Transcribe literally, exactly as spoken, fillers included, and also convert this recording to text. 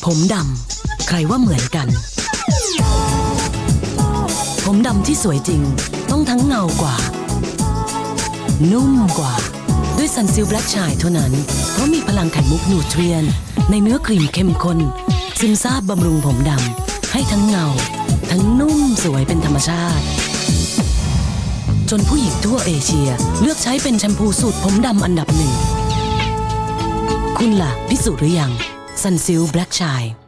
ผมดำใครว่าเหมือนกันผมดำที่สวยจริงต้องทั้งเงากว่านุ่มกว่าด้วยซันซิลแบล็กชายเท่านั้นเพราะมีพลังไข่มุกนูทรียนในเนื้อครีมเข้มข้นซึมซาบบำรุงผมดำให้ทั้งเงาทั้งนุ่มสวยเป็นธรรมชาติจนผู้หญิงทั่วเอเชียเลือกใช้เป็นแชมพูสูตรผมดำอันดับหนึ่งคุณล่ะพิสูจน์หรือยังซันซิลแบล็กชาย